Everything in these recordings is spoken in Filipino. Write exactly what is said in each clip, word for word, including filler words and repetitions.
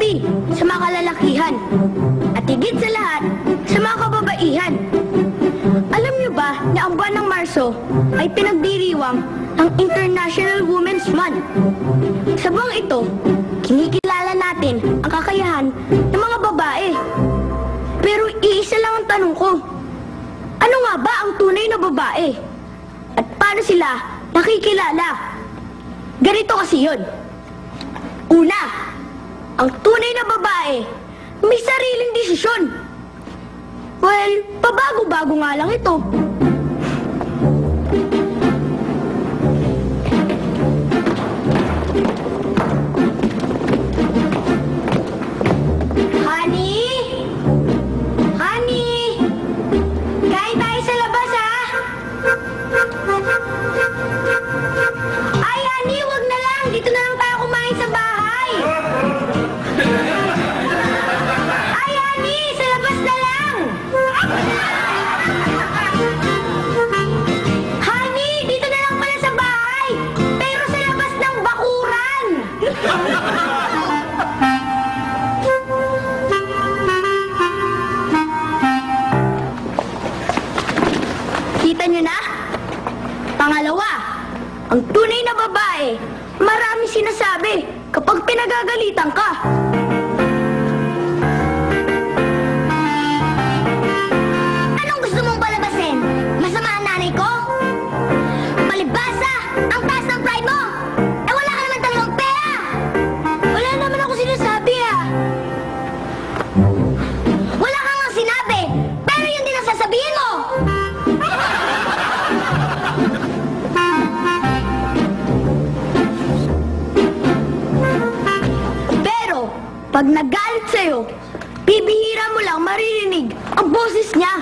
pati sa mga kalalakihan at higit sa lahat sa mga kababaihan. Alam niyo ba na ang buwan ng Marso ay pinagdiriwang ng International Women's Month? Sa buwang ito, kinikilala natin ang kakayahan ng mga babae. Pero iisa lang ang tanong ko, ano nga ba ang tunay na babae? At paano sila nakikilala? Ganito kasi yun. Una, ang tunay na babae may sariling desisyon. Well, pabago-bago nga lang ito. Honey? Honey? Kain tayo sa labas, ha? Ay, honey, wag na lang. Dito na lang tayo kumain sa bahay. Ay, honey, sa labas na lang. Honey, dito na lang pala sa bahay. Pero sa labas ng bakuran. Kita nyo na? Pangalawa, ang tunay na babae, marami sinasabi kapag pinagagalitan ka. Anong gusto mong palabasin? Masama ang nanay ko? Palibasa, ang taas ng pride mo! Eh wala ka naman talagang pera! Wala naman ako sinasabi, ah! Wala kang nga sinabi, pero yun din ang sasabihin mo! Pero, pag nagalit sa'yo, bibihira mo lang maririnig ang boses niya.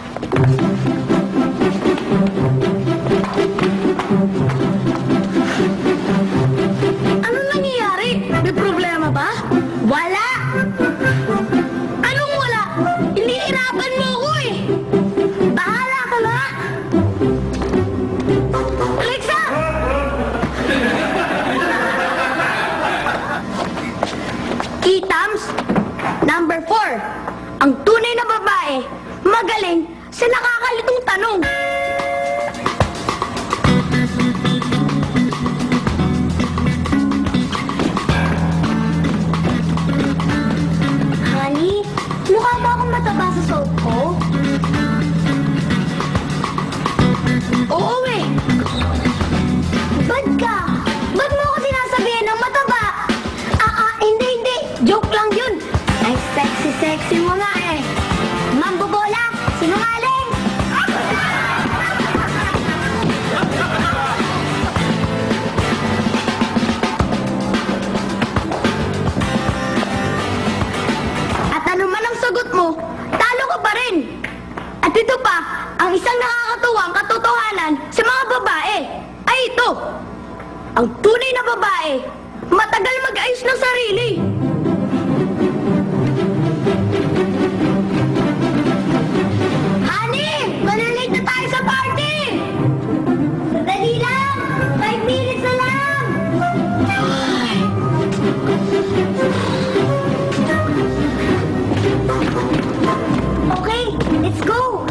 Ano nangyayari? May problema ba? Wala! Anong wala? Inihirapan mo ako eh! Bahala ka na! Alexa! Key-Tams, number four. Ang tunay na babae, magaling sa nakakalitong tanong. Honey, mukha ba akong mataba sa suot ko? Oo eh. Ba't ka? Ba't mo ako sinasabihin ng mataba? Ah, ah, hindi, hindi. Joke lang yun. Ay, sexy, sexy mo nga eh. Mambobola, sinungaling! At ano man ang sagot mo, talo ka pa rin. At ito pa, ang isang nakakatuwang katotohanan sa mga babae ay ito. Ang tunay na babae, matagal mag-ayos ng sarili. Honey, malilate na tayo sa party! Dali lang! Five minutes na lang! Okay, let's go!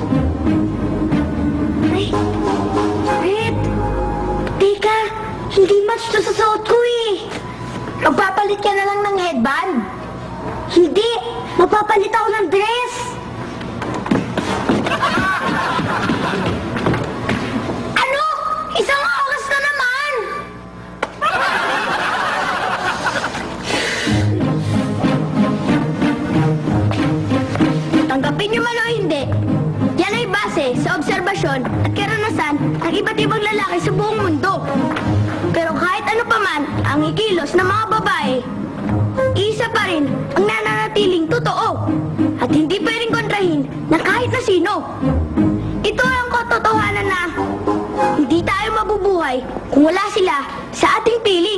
Ay, wait! Teka, hindi match to sa suot ko eh! Magpapalit ka na lang ng headband? Hindi! Magpapalit ako ng dress! Ano? Isang oras na naman! Tanggapin niyo man o hindi, yan ay base sa obserbasyon at karanasan ng iba't ibang lalaki sa buong mundo. Pero kahit ano pa man ang ikilos ng mga babae, isa pa rin ang nananatiling totoo at hindi pwedeng kontrahin ng kahit na sino. Ito ang katotohanan na hindi tayo mabubuhay kung wala sila sa ating piling.